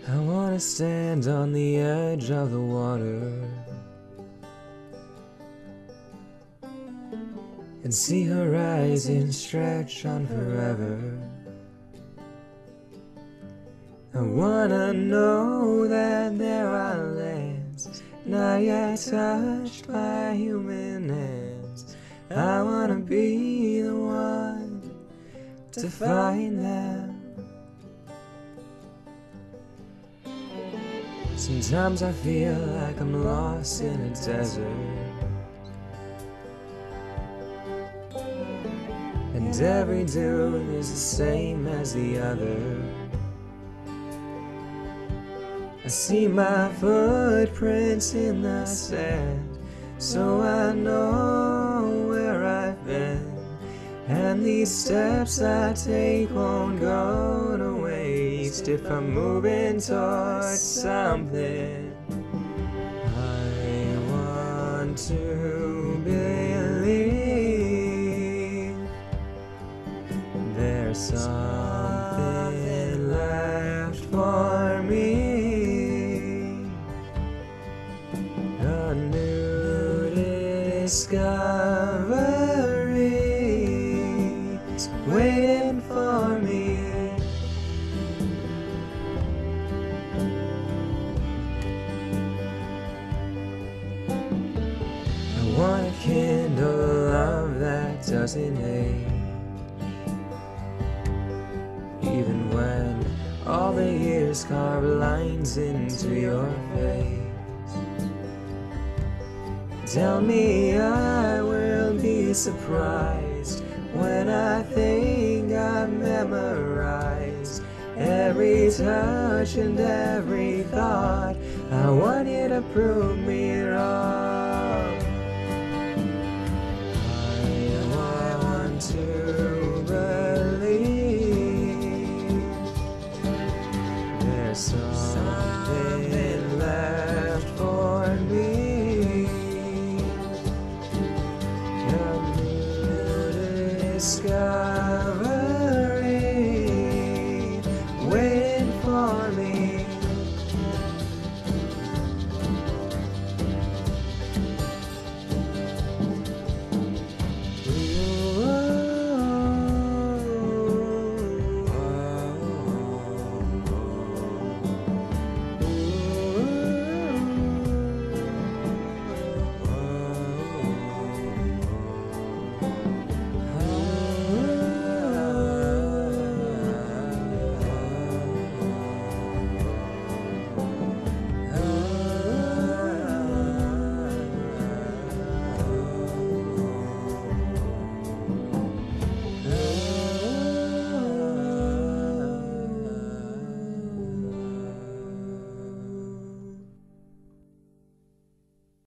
I wanna stand on the edge of the water and see horizon stretch on forever. I wanna know that there are lands not yet touched by human hands. I wanna be the one to find them. Sometimes I feel like I'm lost in a desert, and every dune is the same as the other. I see my footprints in the sand, so I know where I've been, and these steps I take won't go to waste if I'm moving towards something. I want to believe there's something left for me, a new discovery is waiting for me. I wanna kindle a love that doesn't age, even when all the years carve lines into your face. Tell me I will be surprised when I think I've memorized every touch and every thought. I want you to prove me wrong. I want to believe there's something left for me, a new discovery waiting for me.